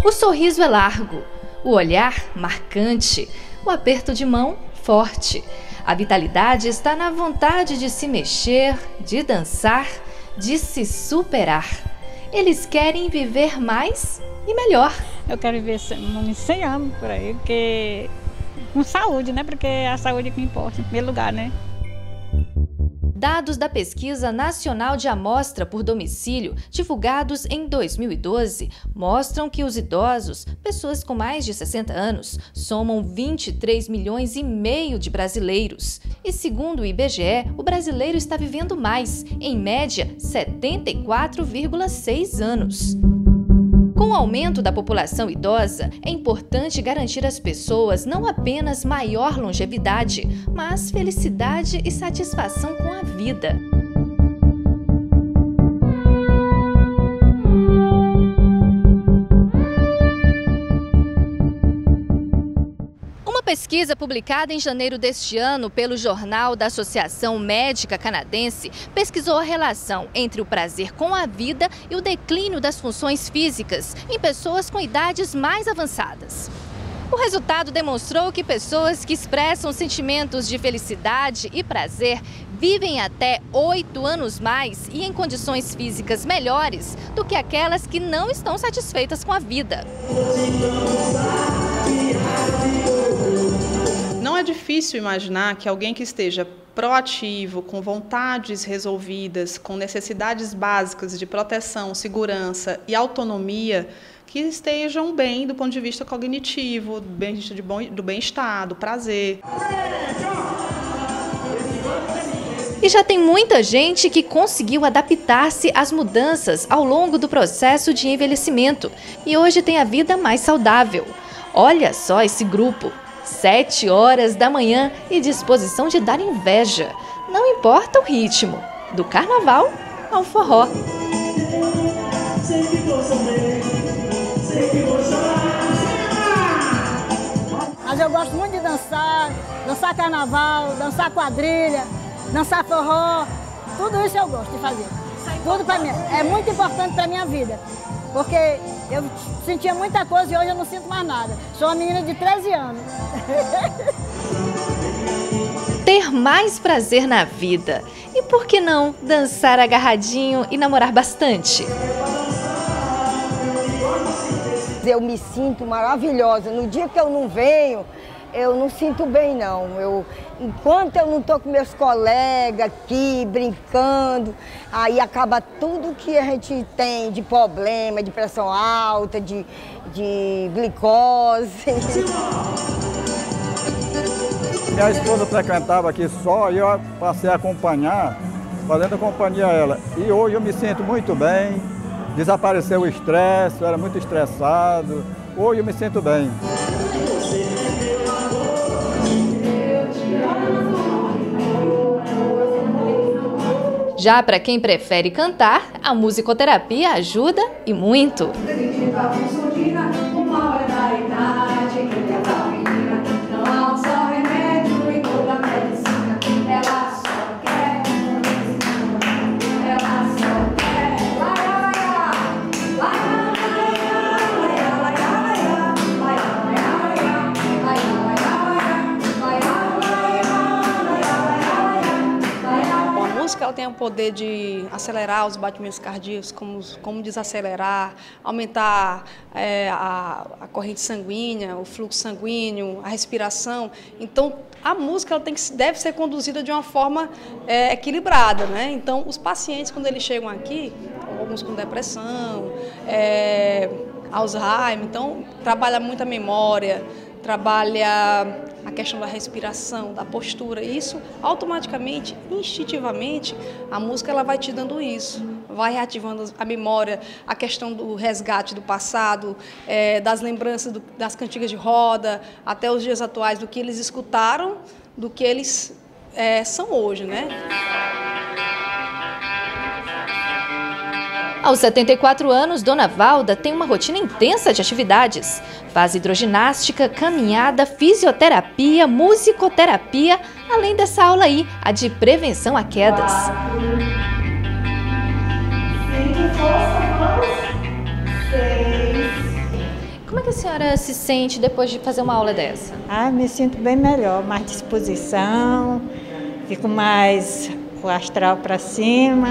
O sorriso é largo, o olhar marcante, o aperto de mão forte. A vitalidade está na vontade de se mexer, de dançar, de se superar. Eles querem viver mais e melhor. Eu quero viver 100 anos por aí, porque com saúde, né? Porque a saúde é que importa, em primeiro lugar, né? Dados da Pesquisa Nacional de Amostra por Domicílio, divulgados em 2012, mostram que os idosos, pessoas com mais de 60 anos, somam 23 milhões e meio de brasileiros. E segundo o IBGE, o brasileiro está vivendo mais, em média 74,6 anos. Com o aumento da população idosa, é importante garantir às pessoas não apenas maior longevidade, mas felicidade e satisfação com a vida. Uma pesquisa publicada em janeiro deste ano pelo Jornal da Associação Médica Canadense pesquisou a relação entre o prazer com a vida e o declínio das funções físicas em pessoas com idades mais avançadas. O resultado demonstrou que pessoas que expressam sentimentos de felicidade e prazer vivem até 8 anos mais e em condições físicas melhores do que aquelas que não estão satisfeitas com a vida. Não é difícil imaginar que alguém que esteja proativo, com vontades resolvidas, com necessidades básicas de proteção, segurança e autonomia, que estejam bem do ponto de vista cognitivo, do bem-estar, do prazer. E já tem muita gente que conseguiu adaptar-se às mudanças ao longo do processo de envelhecimento e hoje tem a vida mais saudável. Olha só esse grupo, 7 horas da manhã e disposição de dar inveja. Não importa o ritmo, do carnaval ao forró. Mas eu gosto muito de dançar carnaval, dançar quadrilha, dançar forró, tudo isso eu gosto de fazer. Tudo para mim é muito importante para minha vida, porque eu sentia muita coisa e hoje eu não sinto mais nada. Sou uma menina de 13 anos. Ter mais prazer na vida. E por que não dançar agarradinho e namorar bastante? Eu me sinto maravilhosa. No dia que eu não venho, eu não sinto bem, não. Enquanto eu não estou com meus colegas aqui, brincando, aí acaba tudo que a gente tem de problema, de pressão alta, de glicose. Minha esposa frequentava aqui só e eu passei a acompanhar, fazendo companhia a ela. E hoje eu me sinto muito bem, desapareceu o estresse, eu era muito estressado. Hoje eu me sinto bem. Já para quem prefere cantar, a musicoterapia ajuda e muito. Ela tem o poder de acelerar os batimentos cardíacos, como desacelerar, aumentar a corrente sanguínea, o fluxo sanguíneo, a respiração. Então, a música ela deve ser conduzida de uma forma equilibrada, né? Então, os pacientes, quando eles chegam aqui, alguns com depressão, Alzheimer, então, trabalha muito a memória, trabalha a questão da respiração, da postura, e isso automaticamente, instintivamente, a música ela vai te dando isso, vai reativando a memória, a questão do resgate do passado, das lembranças das cantigas de roda, até os dias atuais, do que eles escutaram, do que eles são hoje, né? Aos 74 anos, Dona Valda tem uma rotina intensa de atividades. Faz hidroginástica, caminhada, fisioterapia, musicoterapia, além dessa aula aí, a de prevenção a quedas. a senhora se sente depois de fazer uma aula dessa? Me sinto bem melhor, mais disposição, fico mais o astral para cima.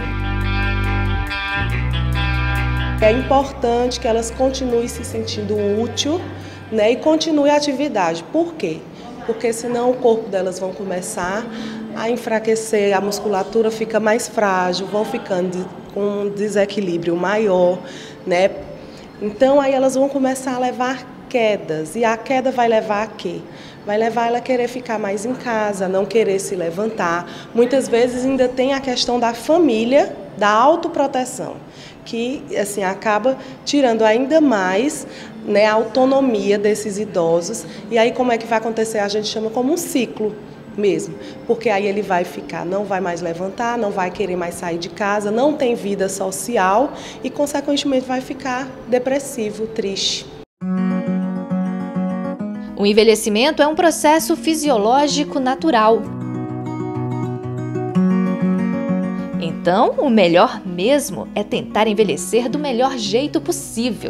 É importante que elas continuem se sentindo útil, né, e continuem a atividade. Por quê? Porque senão o corpo delas vão começar a enfraquecer, a musculatura fica mais frágil, vão ficando com um desequilíbrio maior, né? Então aí elas vão começar a levar quedas, e a queda vai levar a quê? Vai levar ela a querer ficar mais em casa, não querer se levantar. Muitas vezes ainda tem a questão da família, da autoproteção, que assim acaba tirando ainda mais, né, a autonomia desses idosos. E aí como é que vai acontecer? A gente chama como um ciclo mesmo, porque aí ele vai ficar, não vai mais levantar, não vai querer mais sair de casa, não tem vida social e consequentemente vai ficar depressivo, triste. O envelhecimento é um processo fisiológico natural. Então, o melhor mesmo é tentar envelhecer do melhor jeito possível.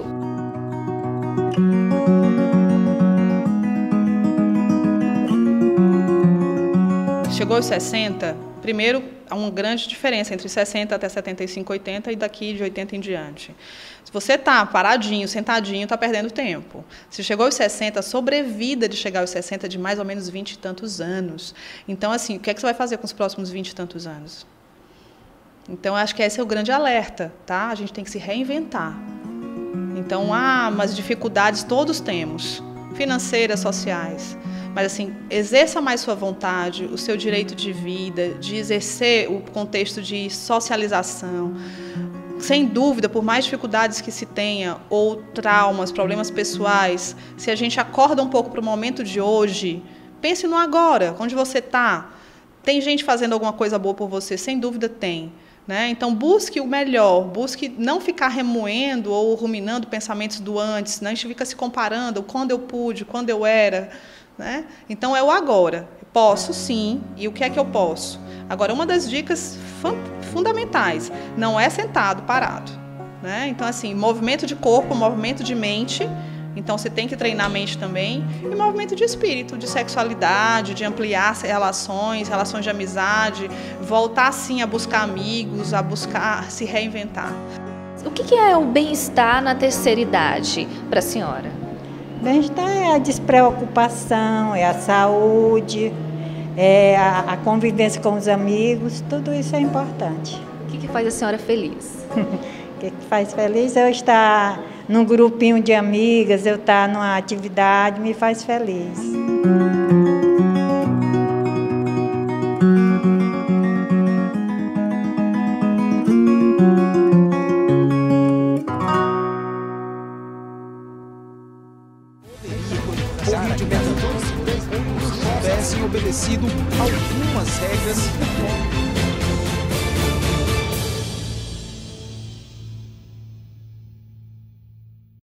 Chegou aos 60, primeiro, há uma grande diferença entre 60 até 75, 80 e daqui de 80 em diante. Se você está paradinho, sentadinho, está perdendo tempo. Se chegou aos 60, a sobrevida de chegar aos 60 é de mais ou menos 20 e tantos anos. Então, assim, o que é que você vai fazer com os próximos 20 e tantos anos? Então, acho que esse é o grande alerta, tá? A gente tem que se reinventar. Então, mas dificuldades todos temos, financeiras, sociais. Mas, assim, exerça mais sua vontade, o seu direito de vida, de exercer o contexto de socialização. Sem dúvida, por mais dificuldades que se tenha, ou traumas, problemas pessoais, se a gente acorda um pouco para o momento de hoje, pense no agora, onde você está. Tem gente fazendo alguma coisa boa por você? Sem dúvida tem. Né? Então, busque o melhor, busque não ficar remoendo ou ruminando pensamentos do antes, né? A gente fica se comparando, quando eu pude, quando eu era. Né? Então, é o agora. Posso, sim, e o que é que eu posso? Agora, uma das dicas fundamentais, não é sentado, parado. Né? Então, assim, movimento de corpo, movimento de mente. Então, você tem que treinar a mente também. E movimento de espírito, de sexualidade, de ampliar relações de amizade, voltar, sim, a buscar amigos, a buscar se reinventar. O que é o bem-estar na terceira idade para a senhora? Bem-estar é a despreocupação, é a saúde, é a convivência com os amigos, tudo isso é importante. O que faz a senhora feliz? O que faz feliz é eu estar num grupinho de amigas, eu estar numa atividade, me faz feliz. Tivessem obedecido algumas regras